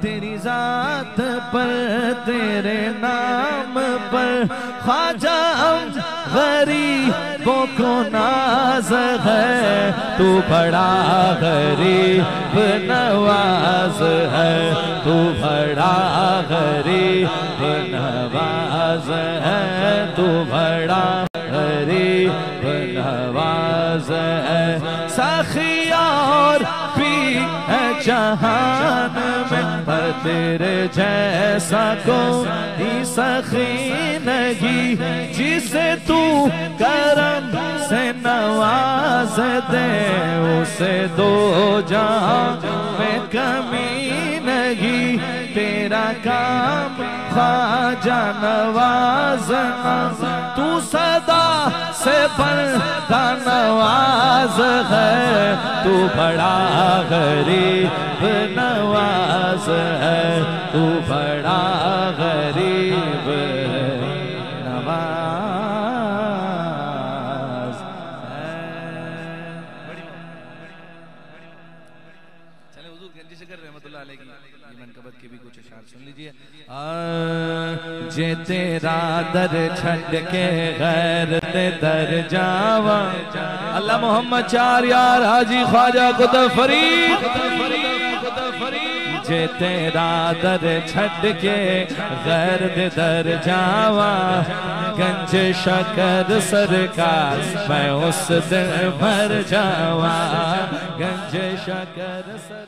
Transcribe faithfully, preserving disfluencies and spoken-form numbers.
तेरी जात पर तेरे नाम पर ख्वाजा गरीबों को नाज है, तू बड़ा गरीब नवाज है, तू बड़ा गरीब नवाज है, तू बड़ा गरीब नवाज है। सखी और भी है जहान में पर तेरे जैसा कोई सखी नहीं, जिसे तू करम से नवाज दे उसे दो जहां में कमी नहीं। तेरा काम ख्वाजा नवाजना, तू सदा से बड़ा नवाज है, तू बड़ा गरीब नवाज है, तू बड़ा गरीब नवाज है। चले हुजूर गंजी शकर रहमतुल्लाह अलैहि की मनकबत के भी कुछ अशार सुन लीजिए। जे तेरा दर छड़ के गैर ते दर जावा, अल्लाह मोहम्मद चार यार हाजी ख्वाजा कुतुब फरीद, जे तेरा दर छड़ के गैर दे दर जावा, गंज शकर सरकार मैं उस दिन भर जावा, गंज शकर